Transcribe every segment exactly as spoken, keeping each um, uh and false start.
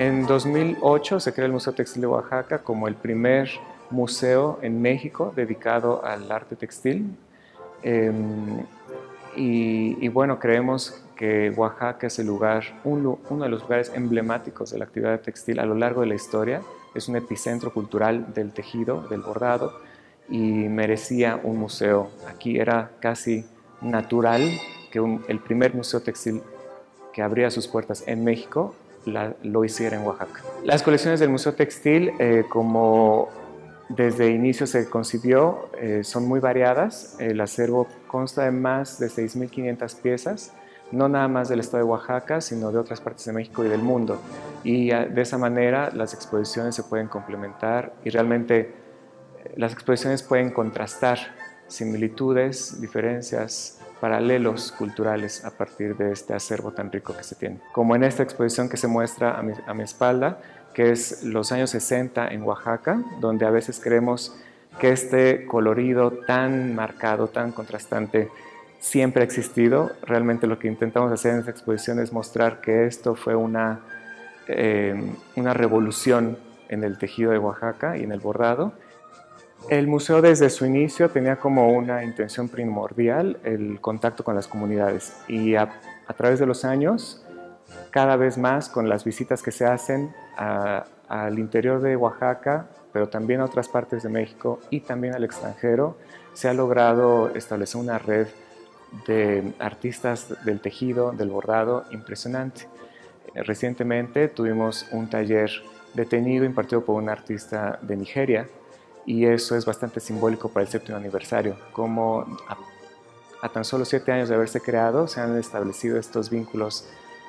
En dos mil ocho se crea el Museo Textil de Oaxaca como el primer museo en México dedicado al arte textil. Eh, y, y bueno, creemos que Oaxaca es el lugar, un, uno de los lugares emblemáticos de la actividad textil a lo largo de la historia. Es un epicentro cultural del tejido, del bordado, y merecía un museo. Aquí era casi natural que un, el primer museo textil que abría sus puertas en México la, lo hiciera en Oaxaca. Las colecciones del Museo Textil, eh, como desde inicio se concibió, eh, son muy variadas. El acervo consta de más de seis mil quinientas piezas, no nada más del estado de Oaxaca, sino de otras partes de México y del mundo. Y de esa manera las exposiciones se pueden complementar y realmente las exposiciones pueden contrastar similitudes, diferencias, paralelos culturales a partir de este acervo tan rico que se tiene. Como en esta exposición que se muestra a mi, a mi espalda, que es los años sesenta en Oaxaca, donde a veces creemos que este colorido tan marcado, tan contrastante, siempre ha existido. Realmente lo que intentamos hacer en esta exposición es mostrar que esto fue una, eh, una revolución en el tejido de Oaxaca y en el bordado. El museo desde su inicio tenía como una intención primordial el contacto con las comunidades y a, a través de los años, cada vez más con las visitas que se hacen a, al interior de Oaxaca, pero también a otras partes de México y también al extranjero, se ha logrado establecer una red de artistas del tejido, del bordado, impresionante. Recientemente tuvimos un taller detenido impartido por un artista de Nigeria, y eso es bastante simbólico para el séptimo aniversario, como a, a tan solo siete años de haberse creado se han establecido estos vínculos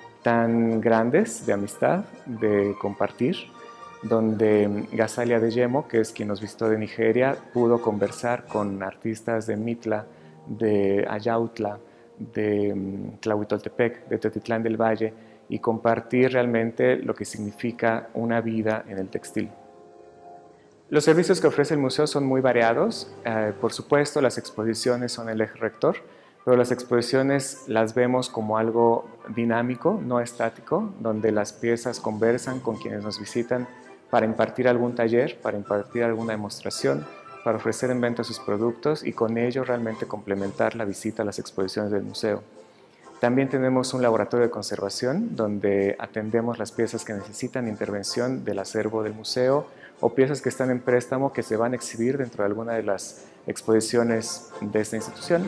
tan grandes de amistad, de compartir, donde Gazalia Adeyemo, que es quien nos visitó de Nigeria, pudo conversar con artistas de Mitla, de Ayautla, de Tlahuitoltepec, de Teotitlán del Valle, y compartir realmente lo que significa una vida en el textil. Los servicios que ofrece el museo son muy variados. Eh, por supuesto, las exposiciones son el eje rector, pero las exposiciones las vemos como algo dinámico, no estático, donde las piezas conversan con quienes nos visitan para impartir algún taller, para impartir alguna demostración, para ofrecer en venta sus productos y con ello realmente complementar la visita a las exposiciones del museo. También tenemos un laboratorio de conservación donde atendemos las piezas que necesitan intervención del acervo del museo o piezas que están en préstamo que se van a exhibir dentro de alguna de las exposiciones de esta institución.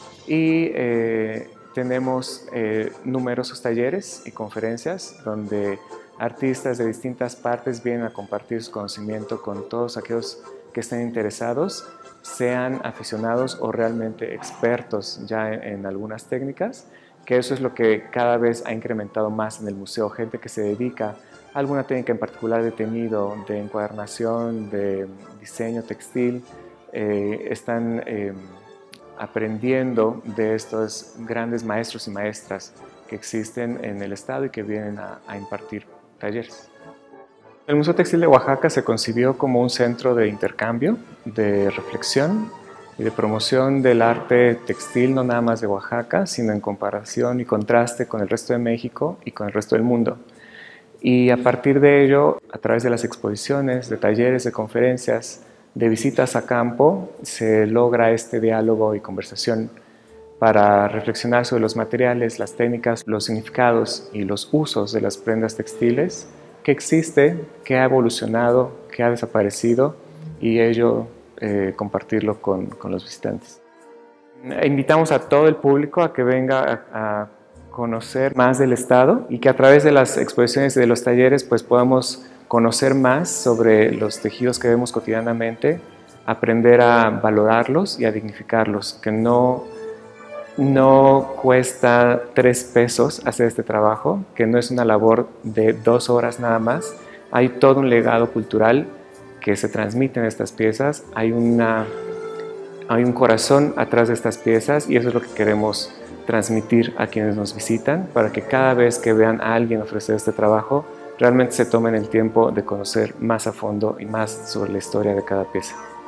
Y eh, tenemos eh, numerosos talleres y conferencias donde artistas de distintas partes vienen a compartir su conocimiento con todos aquellos que estén interesados, sean aficionados o realmente expertos ya en, en algunas técnicas, que eso es lo que cada vez ha incrementado más en el museo, gente que se dedica a alguna técnica en particular de teñido, de encuadernación, de diseño textil, eh, están eh, aprendiendo de estos grandes maestros y maestras que existen en el estado y que vienen a, a impartir talleres. El Museo Textil de Oaxaca se concibió como un centro de intercambio, de reflexión y de promoción del arte textil, no nada más de Oaxaca, sino en comparación y contraste con el resto de México y con el resto del mundo. Y a partir de ello, a través de las exposiciones, de talleres, de conferencias, de visitas a campo, se logra este diálogo y conversación para reflexionar sobre los materiales, las técnicas, los significados y los usos de las prendas textiles, qué existe, qué ha evolucionado, qué ha desaparecido y ello eh, compartirlo con, con los visitantes. Invitamos a todo el público a que venga a, a conocer más del estado y que a través de las exposiciones y de los talleres pues podamos conocer más sobre los tejidos que vemos cotidianamente, aprender a valorarlos y a dignificarlos, que no, no cuesta tres pesos hacer este trabajo, que no es una labor de dos horas nada más, hay todo un legado cultural que se transmite en estas piezas, hay, una, hay un corazón atrás de estas piezas y eso es lo que queremos transmitir a quienes nos visitan para que cada vez que vean a alguien ofrecer este trabajo realmente se tomen el tiempo de conocer más a fondo y más sobre la historia de cada pieza.